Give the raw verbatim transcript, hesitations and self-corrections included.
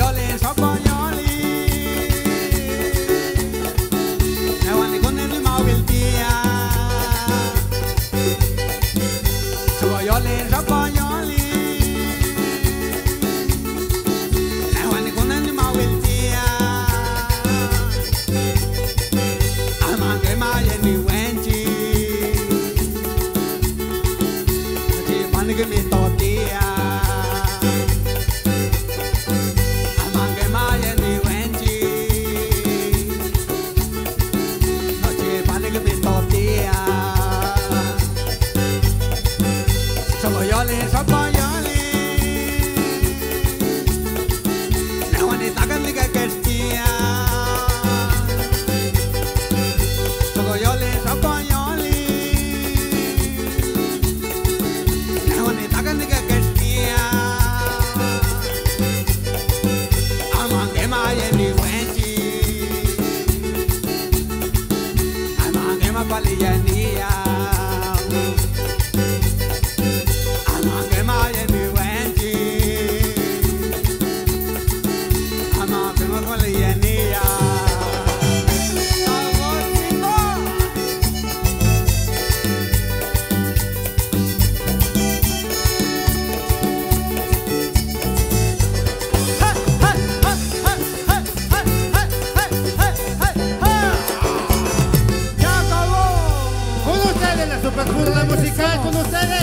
Sokoyole, sokoyole. Nawani kone ni mawiltia. Sokoyole, sokoyole. Nawani kone ni mawiltia. Amange maye ni wenchi. Ati panige mi totia. Sokoyole, sokoyole. Nawani takalika kestia. Sokoyole, sokoyole. Nawani takalika kestia. Amange maye ni wenchi. Amange mapaliyania. Superburla musical con ustedes.